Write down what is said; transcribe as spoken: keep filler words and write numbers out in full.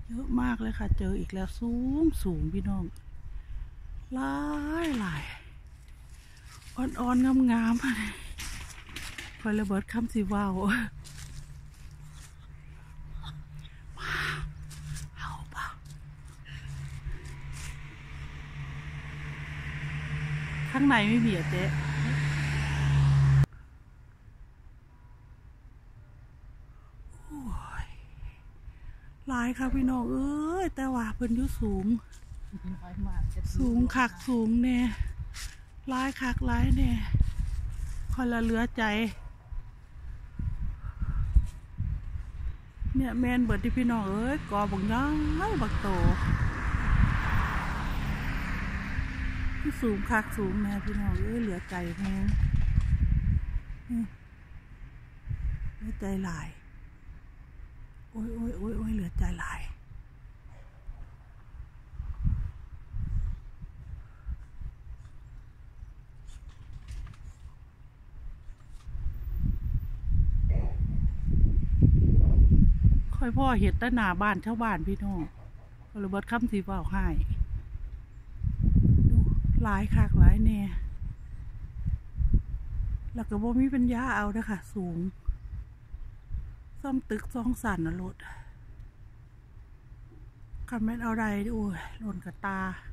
เยอะมากเลยค่ะเจออีกแล้วสูงสูงพี่น้องหลายหลายอ่อนๆงามๆคอยระเบิดคำสิว้าวเอาเปล่าข้างในไม่มีอะเจ๊หลายค่ะพี่น้องเอ้ยแต่ว่าเพิ่นอยู่สูงสูงคักสูงแน่หลายคักหลายแน่คอยละเหลือใจเนี่ยแมนเบิดที่พี่น้องเอ้ยกอบักน้อยบักโตที่สูงคักสูงแน่พี่น้องเอ้ยเหลือใจแน่เหลือใจหลายโอ้ยโอ้ยโอ้ยโอ้ยเหลือใจหลายค่อยพ่อเห็ดแต่หน้าบ้านชาวบ้านพี่น้องก็เลยเบิดคำสีเปล่าให้ดูหลายคักหลายแน่แล้วก็บ่มีปัญญาเอาเด้อค่ะสูงซ่อมตึกสองสันนะรถคันแม่นเอาใดโอ้ยหล่นกับตา